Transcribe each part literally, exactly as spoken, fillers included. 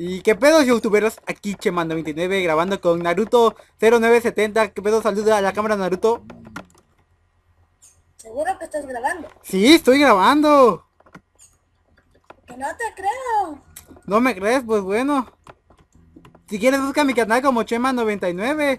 ¿Y qué pedos, youtuberos? Aquí Chemando veintinueve grabando con Naruto cero nueve setenta. ¿Qué pedo? Saluda a la cámara, Naruto. ¿Seguro que estás grabando? Sí, estoy grabando. Que no te creo. ¿No me crees? Pues bueno. Si quieres busca mi canal como Chema noventa y nueve.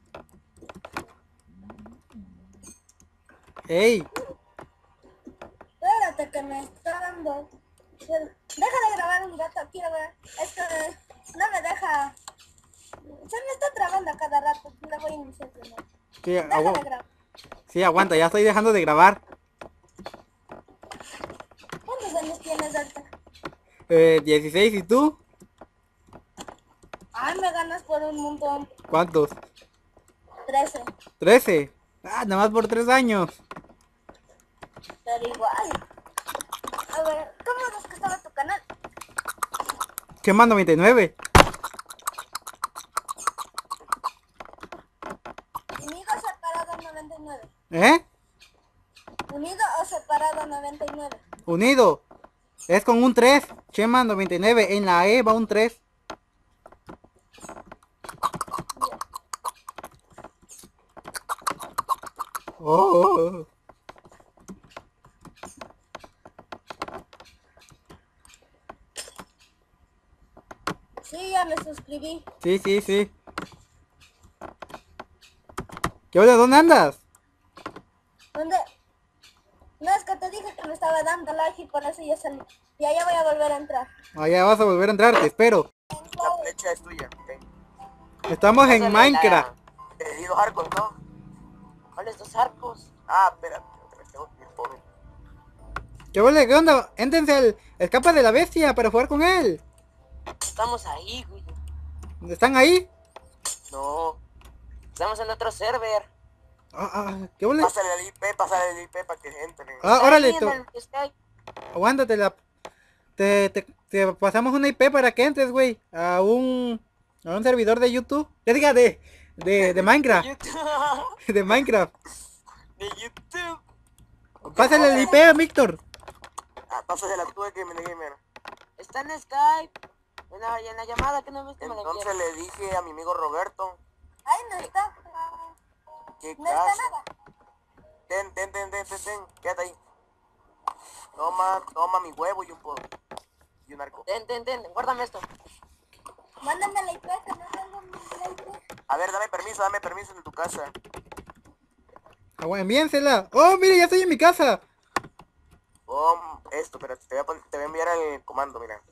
Ey, Espérate que me está dando. Deja de grabar un rato, quiero ver. Es que no me deja. Se me está trabando a cada rato. Le voy a iniciar primero. sí, Deja de agu grabar. sí, aguanta, ya estoy dejando de grabar. ¿Cuántos años tienes, Alta? Eh, dieciséis, ¿y tú? Ay, me ganas por un montón. ¿Cuántos? Trece. trece. Ah, nada más por tres años. Pero igual. A ver, ¿cómo es que estaba tu canal? Chema noventa y nueve. Unido o separado noventa y nueve. ¿Eh? Unido o separado noventa y nueve. Unido. Es con un tres. Chema noventa y nueve. En la E va un tres. Oh, oh, oh. Sí, ya me suscribí. Sí, sí, sí. ¿Qué onda? ¿Dónde andas? ¿Dónde? No, es que te dije que me estaba dando like y por eso ya salí. Y allá voy a volver a entrar. Allá vas a volver a entrar, te espero. La flecha es tuya, ok. Estamos en Pásale Minecraft. la- Te di dos arcos, ¿no? ¿Cuáles dos arcos? Ah, espérate, otra vez tengo que ir por... ¿Qué onda? ¿Qué onda? Éntense al escapa de la bestia para jugar con él. Estamos ahí, güey. ¿Están ahí? No. Estamos en otro server. Ah, ah, ¿qué onda? Pásale el I P, pásale el I P para que entren. Ah, Está órale, ahí en tú. el Skype. Aguántate la. Te, te, te pasamos una I P para que entres, güey. A un. A un servidor de YouTube. Ya diga de. De, de Minecraft. De YouTube. De Minecraft. De YouTube. Ok, Pásale el I P a Víctor. Ah, pásale la tuya que me gamer. Está en Skype. En la, en la llamada que no viste me la Entonces enviaron. le dije a mi amigo Roberto. Ahí no está. ¿Qué No está caso? nada. Ten, ten, ten, ten, ten, ten. Quédate ahí. Toma, toma mi huevo y un poco. Y un arco. Ten, ten, ten. Guárdame esto. Mándame la I P, que no tengo la I P. A ver, dame permiso, dame permiso en tu casa. Ah, bueno, envíensela. Oh, mire, ya estoy en mi casa. Oh, esto, pero te voy a, pon- te voy a enviar el comando, mira.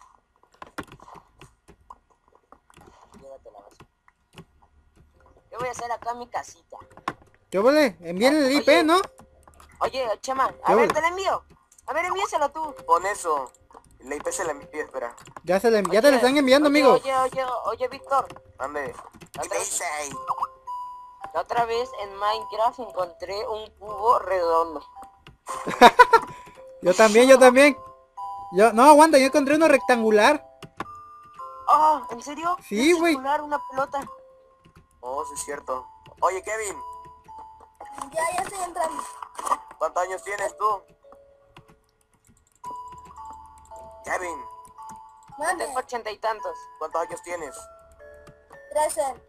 Llévatela, vas. Yo voy a hacer acá mi casita. ¿Qué vale? Envíenle el I P, Oye. ¿no? Oye, Chema, ¿Qué a ver, hubo? te la envío. A ver, envíaselo tú. Pon eso. La I P se la envío, espera. Ya, se le, ya te la están enviando, oye, amigo. Oye, oye, oye, Víctor. Ande. ¿Qué dice? La otra vez en Minecraft encontré un cubo redondo. Yo también, yo también. Yo, no, aguanta, yo encontré uno rectangular. Oh, ¿en serio? Sí, Es güey. circular, una pelota. Oh, sí es cierto. Oye, Kevin, Ya, ya estoy entrando. ¿cuántos años tienes tú? Kevin, Mande. tengo ochenta y tantos. ¿Cuántos años tienes? trece.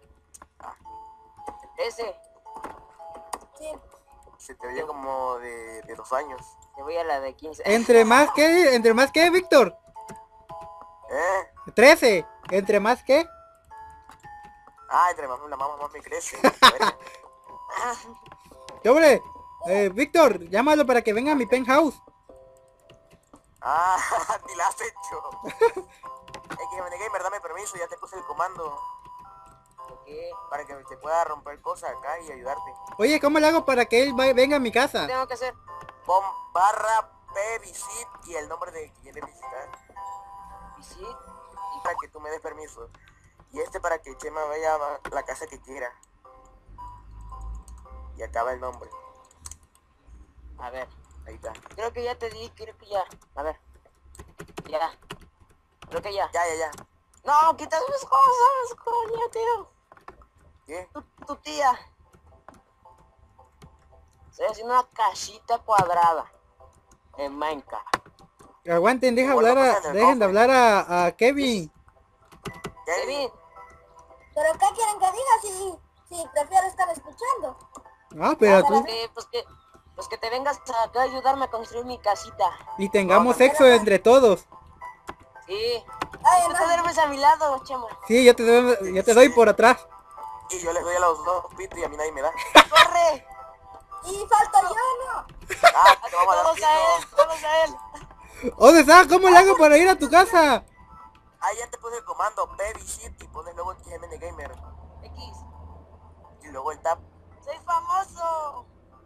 Ese. Sí. Se te veía como de, de dos años. Yo voy a la de quince. Entre más que, entre más que, Víctor. ¿Eh? trece. Entre más que. Ah, entre más la mamá más me crece. ¿Qué hombre? Eh, Víctor, llámalo para que venga a mi penthouse. Ah, ni la has hecho. Es que Gamer, dame permiso, ya te puse el comando. ¿Por qué? Para que te pueda romper cosas acá y ayudarte. Oye, ¿cómo le hago para que él vaya- venga a mi casa? Tengo que hacer. Pon barra P visit y el nombre de quien quieres visitar. Visit y para que tú me des permiso. Y este para que Chema vaya a la casa que quiera. Y acaba el nombre. A ver, ahí está. Creo que ya te di, creo que ya. A ver. Ya. Creo que ya. Ya, ya, ya. No, quitas mis cosas, coño, tío. ¿Qué? Tu, tu tía. Estoy haciendo una casita cuadrada en Minecraft. Aguanten, deja Igual hablar lo a, ponen en el dejen de cofre. hablar a, a Kevin. Kevin. ¿Pero qué quieren que diga si, si prefiero estar escuchando? Ah, pero Pues tú... que, pues que, pues que te vengas acá a ayudarme a construir mi casita. Y tengamos No, sexo entre todos. Sí. Ay, Tú te no. duermes a mi lado, Chema. Sí, yo te doy, yo te doy por atrás. Y yo les doy a los dos pitos y a mí nadie me da. ¡Corre! Y falta yo, ¿no? Ah, te vamos a dar Todos a él, pito. todos a él. ¿Dónde está? ¿Cómo le hago para ir a tu casa? Ah, ya te puse el comando Baby Shit y pones luego X M N Gamer. X. Y luego el tab. ¡Soy famoso!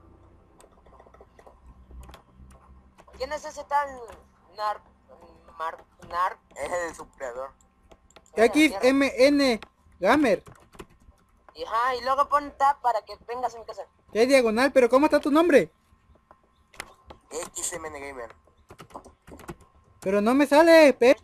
¿Quién es ese tal nar... Mar... nar... Es el supleador. X M N Gamer. Y, ajá, y luego pon tab para que vengas a mi casa. ¿Qué diagonal? ¿Pero cómo está tu nombre? X M N Gamer. Pero no me sale, pe...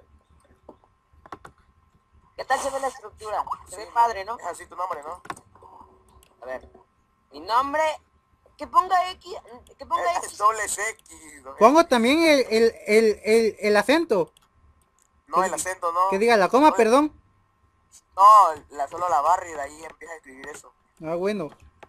¿Qué tal se ve la estructura? Se ve padre, ¿no? Es así tu nombre, ¿no? A ver. Mi nombre... Que ponga X... Que ponga Es X. doble X. ¿no? Pongo también el, el, el, el, el acento. No, el acento no. Que diga la coma, No, perdón. No, la, solo la barra y de ahí empieza a escribir eso. Ah, bueno.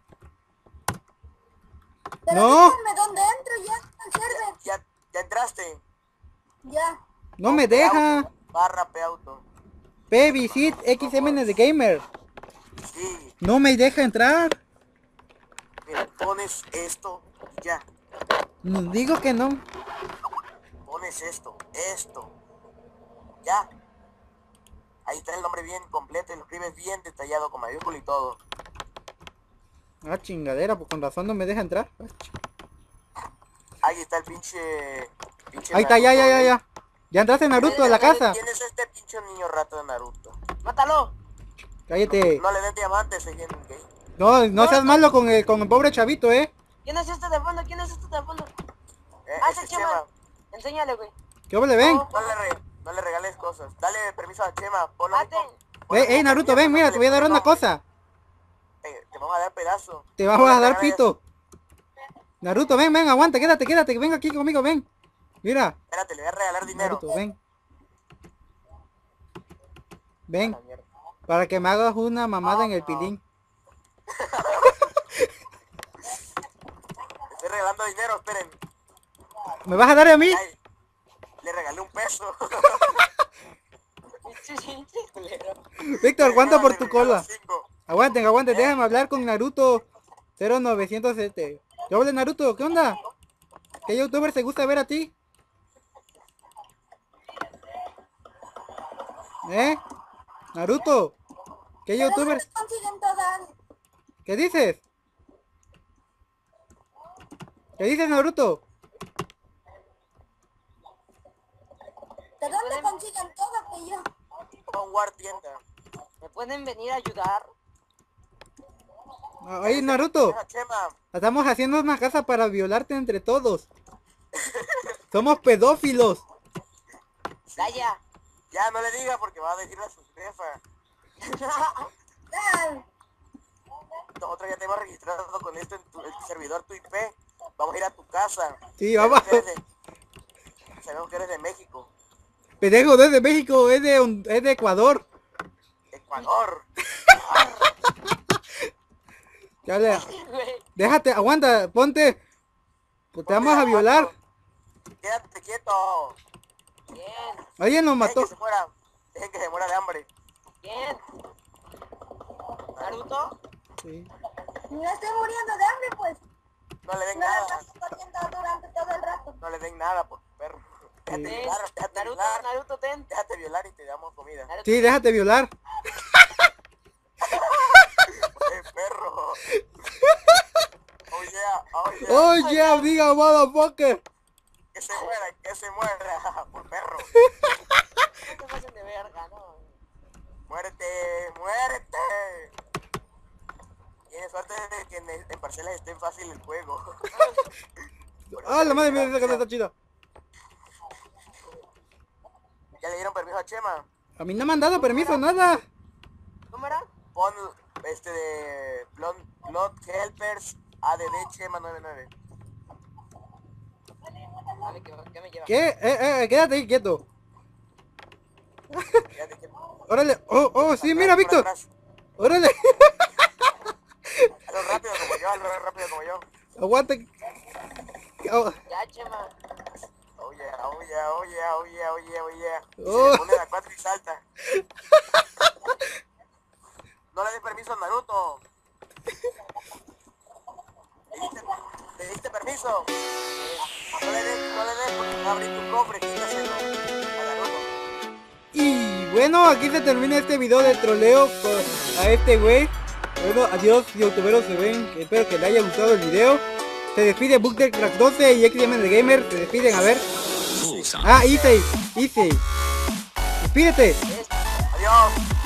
Pero No. díganme dónde entro ya al server. Ya, ya entraste. Ya. No me deja. Auto, barra P auto. P visit X M N de Gamer. Sí. No me deja entrar. Mira, pones esto y ya. No, digo que no. Pones esto, esto. Ya. Ahí está el nombre bien completo y lo escribes bien detallado con mayúscula y todo. Ah, chingadera, pues con razón no me deja entrar. Ah, ch- Ahí está el pinche... pinche Ahí está, ya, ya, Naruto, ya, ¿eh? ya. Ya entraste Naruto a la casa. ¿Quién es este pinche niño rato de Naruto? ¡Mátalo! Cállate. No le den diamantes, es bien gay. No, no seas malo con el, con el pobre chavito, eh. ¿Quién es este de fondo? ¿Quién es este de fondo? Eh, Ah, ese ese es Chema. Chema. Enséñale, güey. ¿Qué le ven? No. No le, re- no le regales cosas. Dale permiso a Chema. Ponlo Mate. mismo- ponlo Eh, mismo ey, Naruto, que ven, Chema, mira, no te voy a dar le una pongas cosa. nombre. Eh, te vamos a dar pedazo. Te No vamos le a dar regales- pito. Naruto, ven, ven, aguanta, quédate, quédate, ven aquí conmigo, ven. Mira, Espérate, le voy a regalar dinero. Naruto, ven. Ven, A la mierda. para que me hagas una mamada en el pilín. Le estoy regalando dinero, esperen. ¿Me vas a dar a mí? Ay, le regalé un peso. Víctor, ¿cuánto por tu Le regalo cola? cinco. Aguanten, aguanten, déjame hablar con Naruto cero novecientos siete. ¿Qué habla Naruto? ¿Qué onda? ¿Qué youtuber te gusta ver a ti? ¿Eh? Naruto, ¿qué ¿Pero youtuber? dónde consiguen todas? ¿Qué dices? ¿Qué dices, Naruto? ¿De dónde consiguen todo que yo? Con War tienda. ¿Me pueden venir a ayudar? Oye, Naruto, Deja, Chema. estamos haciendo una casa para violarte entre todos. Somos pedófilos. ¡Calla! Ya no le diga porque va a decirle a su jefa. Ah, Nosotros ya te hemos registrado con esto en tu el servidor, tu I P. Vamos a ir a tu casa. Sí, Sabemos vamos. que eres de- Sabemos que eres de México. Pendejo, no es de México, es de, Hon- es de Ecuador. Ecuador. Ya le- Güey. déjate, aguanta, ponte. Pues te vamos a violar. Quédate quieto. Bien, Oye, nos Dejen mató. que se muera. Dejen que se muera de hambre. bien. ¿Naruto? Sí. me estoy muriendo de hambre, pues. No le den Me la nada. paso comiendo durante todo el rato. No le den nada, por perro. Déjate Ten. violar, déjate Naruto, violar. Naruto, ten. Déjate violar y te damos comida. Naruto, Sí, déjate violar. ¡Eh, perro! Oh yeah, oh yeah. Oh yeah, diga motherfucker. Que se muera, que se muera. Por perro. no te pasen de verga, ¿no? Muérete, muérete. Tienes suerte de que en, en parcelas esté fácil el juego. Ah, la madre mía, esa casa está chida. ¿Ya le dieron permiso a Chema? A mí no me han dado permiso, nada. ¿Cómo era? Pon este de Blood, Blood Helpers A D D Chema noventa y nueve. A ver, ¿qué, qué me lleva? ¿Qué? Eh, eh, quédate ahí quieto. Fíjate que- órale. Oh, oh, sí, mira, Víctor. Atrás. Órale. Hazlo rápido como yo, hazlo rápido como yo. Aguanta. Oh, Ya, Chema. Oh yeah, oh yeah, oh yeah, oh yeah, oh yeah, oh yeah. Y Oh. se le pone la cuatro y salta. No le des permiso a Naruto. ¿Le diste, le diste permiso? No le des, no le des porque va a abrir tu cofre, quítaselo a Naruto. y bueno, aquí se termina este video de troleo con- a este güey. Bueno, adiós, youtuberos, se ven. Espero que les haya gustado el video. Se despide BugDeCrack doce y X M de Gamer. Se despiden, a ver. Ah, Easy, Easy. Despídete. Adiós.